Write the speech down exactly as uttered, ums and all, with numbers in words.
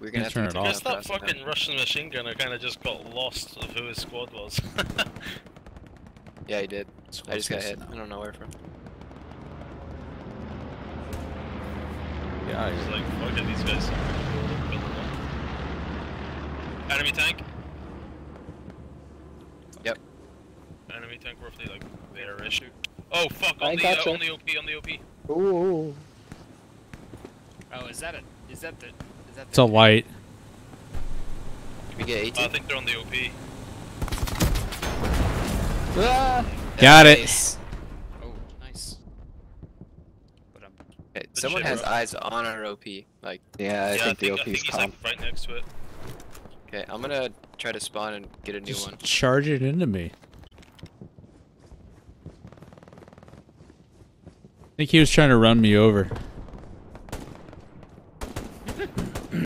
We're gonna have turn to it take off. out Just that crossing fucking now. Russian machine gunner kind of just got lost of who his squad was. Yeah, he did. So I just got what's hit. this I now? don't know where from. Yeah, It's I- like, fuck it, these guys. Enemy tank. Yep. Enemy tank roughly like there-ish. Oh fuck! I On the gotcha. uh, on the O P, on the O P. Ooh. Oh, is that a? Is that the? Is that it's the a light. Did we get Uh, I eighteen? think they're on the O P. Ah! Got it. Nice. Oh, nice. But um, Okay, The someone shit, has bro. eyes on our O P. Like, Yeah, I yeah, think the I O think P's he's calm. like right next to it. okay, I'm gonna try to spawn and get a new Just one. charge it into me. I think he was trying to run me over.